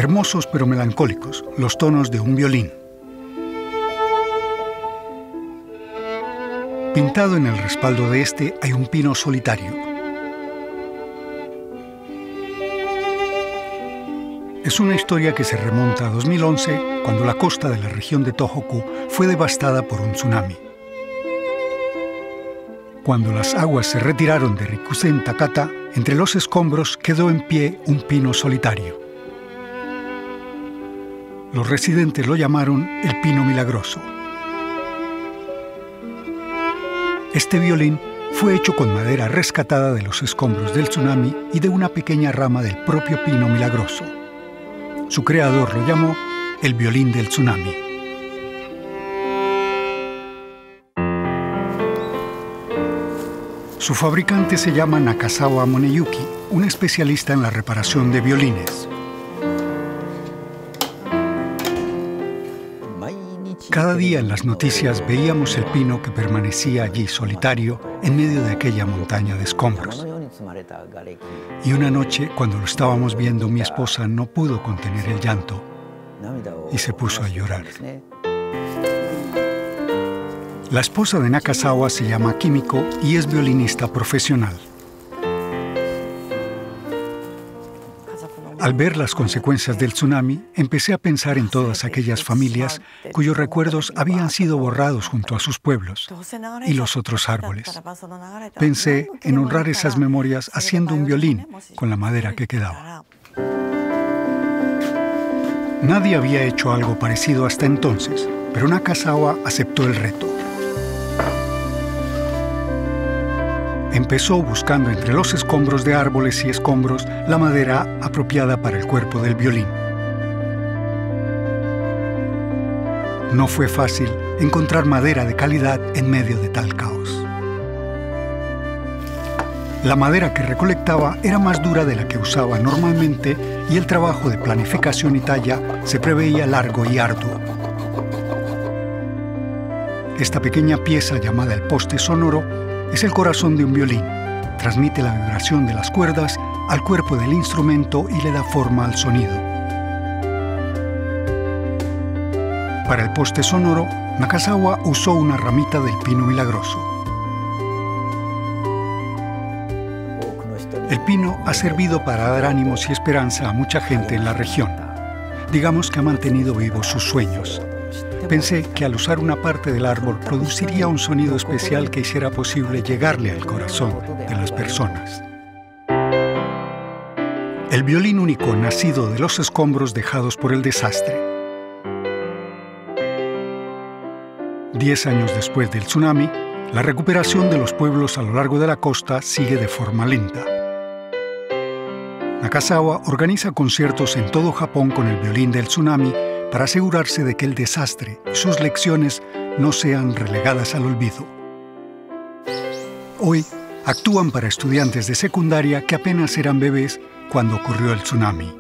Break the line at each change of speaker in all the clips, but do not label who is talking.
Hermosos pero melancólicos, los tonos de un violín. Pintado en el respaldo de este hay un pino solitario. Es una historia que se remonta a 2011, cuando la costa de la región de Tohoku fue devastada por un tsunami. Cuando las aguas se retiraron de Rikuzen Takata, entre los escombros quedó en pie un pino solitario. Los residentes lo llamaron el pino milagroso. Este violín fue hecho con madera rescatada de los escombros del tsunami y de una pequeña rama del propio pino milagroso. Su creador lo llamó el violín del tsunami. Su fabricante se llama Nakazawa Moneyuki, un especialista en la reparación de violines. Cada día en las noticias veíamos el pino que permanecía allí solitario en medio de aquella montaña de escombros. Y una noche, cuando lo estábamos viendo, mi esposa no pudo contener el llanto y se puso a llorar. La esposa de Nakazawa se llama Kimiko y es violinista profesional. Al ver las consecuencias del tsunami, empecé a pensar en todas aquellas familias cuyos recuerdos habían sido borrados junto a sus pueblos y los otros árboles. Pensé en honrar esas memorias haciendo un violín con la madera que quedaba. Nadie había hecho algo parecido hasta entonces, pero Nakazawa aceptó el reto. Empezó buscando entre los escombros de árboles y escombros la madera apropiada para el cuerpo del violín. No fue fácil encontrar madera de calidad en medio de tal caos. La madera que recolectaba era más dura de la que usaba normalmente y el trabajo de planificación y talla se preveía largo y arduo. Esta pequeña pieza llamada el poste sonoro es el corazón de un violín. Transmite la vibración de las cuerdas al cuerpo del instrumento y le da forma al sonido. Para el poste sonoro, Nakazawa usó una ramita del pino milagroso. El pino ha servido para dar ánimos y esperanza a mucha gente en la región. Digamos que ha mantenido vivos sus sueños. Pensé que al usar una parte del árbol produciría un sonido especial que hiciera posible llegarle al corazón de las personas. El violín único nacido de los escombros dejados por el desastre. 10 años después del tsunami, la recuperación de los pueblos a lo largo de la costa sigue de forma lenta. Nakazawa organiza conciertos en todo Japón con el violín del tsunami para asegurarse de que el desastre y sus lecciones no sean relegadas al olvido. Hoy actúan para estudiantes de secundaria que apenas eran bebés cuando ocurrió el tsunami.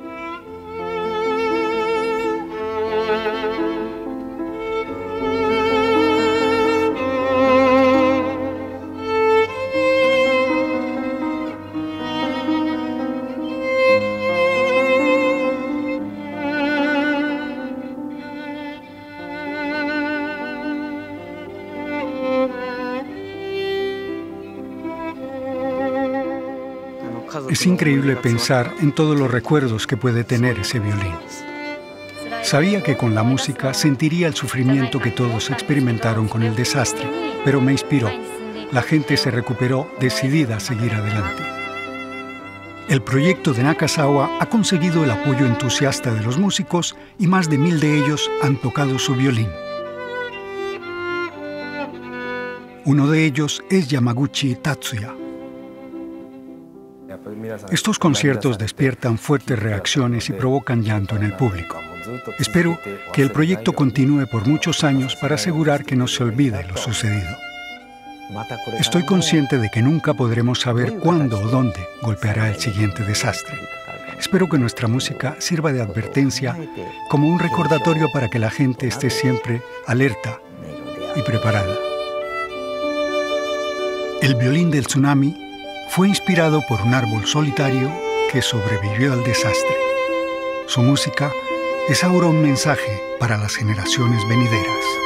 Es increíble pensar en todos los recuerdos que puede tener ese violín. Sabía que con la música sentiría el sufrimiento que todos experimentaron con el desastre, pero me inspiró. La gente se recuperó decidida a seguir adelante. El proyecto de Nakazawa ha conseguido el apoyo entusiasta de los músicos y más de 1000 de ellos han tocado su violín. Uno de ellos es Yamaguchi Tatsuya. Estos conciertos despiertan fuertes reacciones y provocan llanto en el público. Espero que el proyecto continúe por muchos años para asegurar que no se olvide lo sucedido. Estoy consciente de que nunca podremos saber cuándo o dónde golpeará el siguiente desastre. Espero que nuestra música sirva de advertencia como un recordatorio para que la gente esté siempre alerta y preparada. El violín del tsunami fue inspirado por un árbol solitario que sobrevivió al desastre. Su música es ahora un mensaje para las generaciones venideras.